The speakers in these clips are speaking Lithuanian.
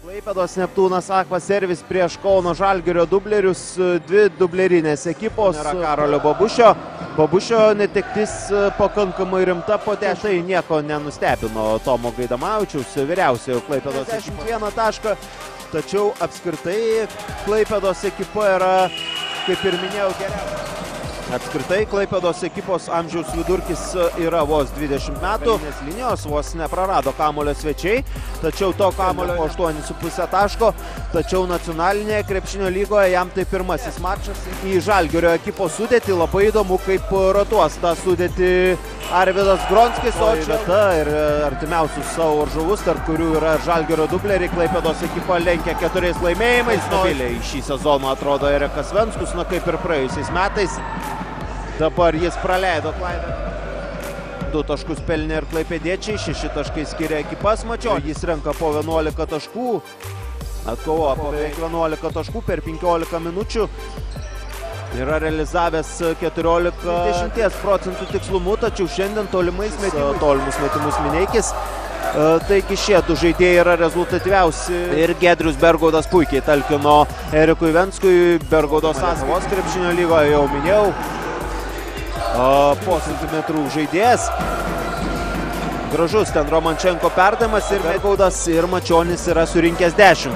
Klaipėdos Neptūnas Akva servis prieš Kauno Žalgirio dublerius, dvi dublerinės ekipos. Nėra Karolio Babušio netektis pakankamai rimta, po tai nieko nenustebino Tomo Gaidamavičiaus, vyriausiojo Klaipėdos 61 tašką, tačiau apskritai Klaipėdos ekipa yra, kaip ir minėjau, geriausia. Apskritai Klaipėdos ekipos amžiaus vidurkis yra vos 20 metų. Nes linijos vos neprarado kamulio svečiai, tačiau to kamulio 8,5 taško. Tačiau nacionalinėje krepšinio lygoje jam tai pirmasis mačas į Žalgirio ekipos sudėtį. Labai įdomu, kaip rotuos tą sudėtį Arvydas Gronskis. O čia vieta ir artimiausius savo varžovus, tarp kurių yra Žalgirio dubleriai. Klaipėdos ekipa lenkia 4 laimėjimais. Stabiliai šį sezoną atrodo Erekas Venskus, kaip ir praėjusiais metais. Dabar jis praleido klaidą. 2 taškus pelnė ir klaipėdiečiai, 6 taškai skiria ekipas Mačionis. Jis renka po 11 taškų, atkovoja po beveik 11 taškų per 15 minučių. Yra realizavęs 14% tikslumu, tačiau šiandien tolimus metimus Mineikis. Taigi šie du žaidėjai yra rezultatyviausi. Ir Giedrius Bergaudas puikiai talkino Erikui Venskui. Bergaudas Asvos krepšinio lygoje jau minėjau. Po centimetrų žaidėjas. Gražus ten Romančenko perdavimas ir Bergaudas ir Mačionis yra surinkęs 10.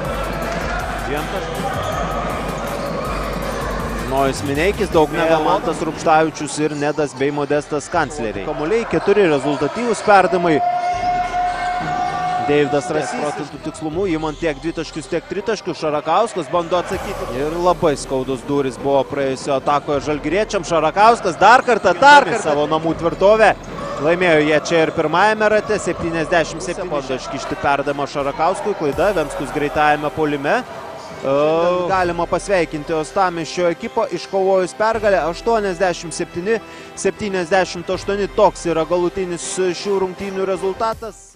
Nojus Mineikis, daug Mantas Rupštavičius ir Nedas bei Modestas Kancleriai. Kamuoliai 4 rezultatyvūs perdavimai. Deividas Rasys procentų tikslumu, įmant tiek 2 taškius, tiek 3 taškius. Šarakauskas bando atsakyti. Ir labai skaudus duris buvo praėjusio atakoje žalgiriečiam. Šarakauskas dar kartą savo namų tvirtovę. Laimėjo jie čia ir pirmajame rate, 77. Bando iškišti perdavimą Šarakauskui, klaida, Venskus greitajame puolime. Galima pasveikinti Uostamiesčio ekipą iškovojus pergalę 87-78. Toks yra galutinis šių rungtynių rezultatas.